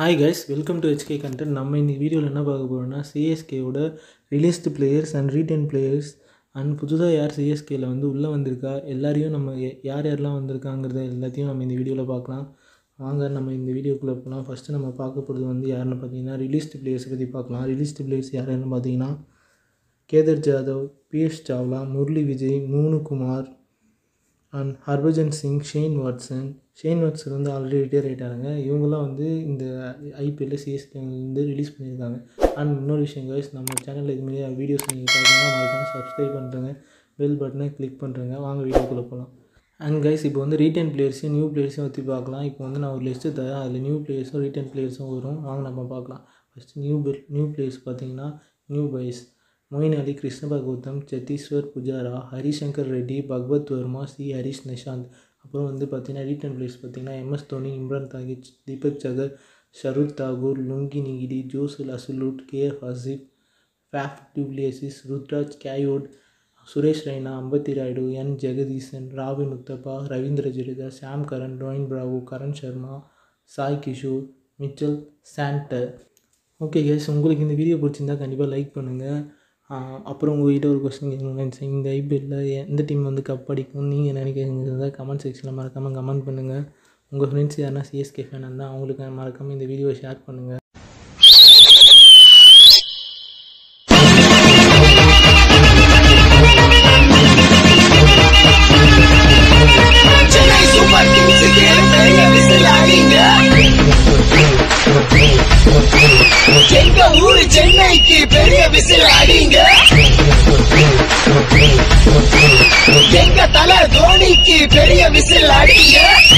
Hi guys, welcome to HK Content. நம்ம இந்த வீடியோவில் என்ன பார்க்க போகிறோம்னா சிஎஸ்கேவோட released players and retain players and புதுதாக யார் சிஎஸ்கேயில் வந்து உள்ளே வந்திருக்கா எல்லாரையும் நம்ம யாரெல்லாம் வந்திருக்காங்கிறத எல்லாத்தையும் நம்ம இந்த வீடியோவில் பார்க்கலாம். வாங்க நம்ம இந்த வீடியோக்குள்ளே போகலாம். ஃபஸ்ட்டு நம்ம பார்க்க போகிறது வந்து யாருன்னு பார்த்தீங்கன்னா ரிலீஸ்டு பிளேயர்ஸை பற்றி பார்க்கலாம். ரிலீஸ்டு பிளேயர்ஸ் யாருன்னு பார்த்தீங்கன்னா Kedar Jadhav, PS Chawla, Murali Vijay, Monu Kumar and Harbhajan Singh, Shane Watson வந்து ஆல்ரெடி ரிட்டையர் ஆகிட்டாங்க. இவங்கெல்லாம் வந்து இந்த ஐபிஎல்லில் சிஎஸ்கே வந்து ரிலீஸ் பண்ணியிருக்காங்க. அண்ட் இன்னொரு விஷயம் கைஸ், நம்ம சேனலில் இதுமாதிரி வீடியோஸ் நீங்கள் பார்த்தீங்கன்னா மறக்காமல் சப்ஸ்கிரைப் பண்ணுறேங்க, பெல் பட்டனை கிளிக் பண்ணுறேங்க. வாங்க வீடியோக்குள்ளே போகலாம். அண்ட் கைஸ் இப்போ வந்து ரீட்டைன் பிளேயர்ஸையும் நியூ பிளேயர்ஸையும் பற்றி பார்க்கலாம். இப்போ வந்து நான் ஒரு லிஸ்ட்டு தரேன், அதில் நியூ பிளேயர்ஸும் ரீட்டைன் பிளேயர்ஸும் வரும். வாங்க நம்ம பார்க்கலாம். ஃபஸ்ட்டு நியூ பிளேயர்ஸ் பார்த்தீங்கன்னா new boys Moeen Ali, Krishnappa Gowtham, Cheteshwar Pujara, Harishankar Reddy, Bhagath Varma, C Hari Nishaanth. அப்புறம் வந்து பார்த்தீங்கன்னா ரீட்டன் பிளேயர்ஸ் பார்த்தீங்கன்னா MS Dhoni, Imran Tahir, Deepak Chahar, Shardul Thakur, Lungi Ngidi, Josh Hazlewood, KM Asif, Faf du Plessis, Ruturaj Gaikwad, Suresh Raina, Ambati Rayudu, N Jagadeesan, Robin Uthappa, Ravindra Jadeja, Sam Curran, ரோஹின் Bravo, Karn Sharma, Sai Kishore, Mitchell Santner. Okay guys, உங்களுக்கு இந்த வீடியோ பிடிச்சிருந்தா கண்டிப்பாக லைக் பண்ணுங்கள். அப்புறம் உங்கள்கிட்ட ஒரு கொஸ்டின் கேட்கணும்னு இந்த ஐபிஎல்லில் எந்த டீம் வந்து கப் அடிக்கும் நீங்கள் நினைக்கிறீங்கிறத கமெண்ட் செக்ஷனில் மறக்காமல் கமெண்ட் பண்ணுங்கள். உங்கள் ஃப்ரெண்ட்ஸ் யாருன்னா சிஎஸ்கே ஃபேன் இருந்தால் அவங்களுக்கு மறக்காமல் இந்த வீடியோவை ஷேர் பண்ணுங்கள். எங்க ஊரு சென்னைக்கு பெரிய விசில் அடிங்க, எங்க தல தோனிக்கு பெரிய விசில் அடிங்க.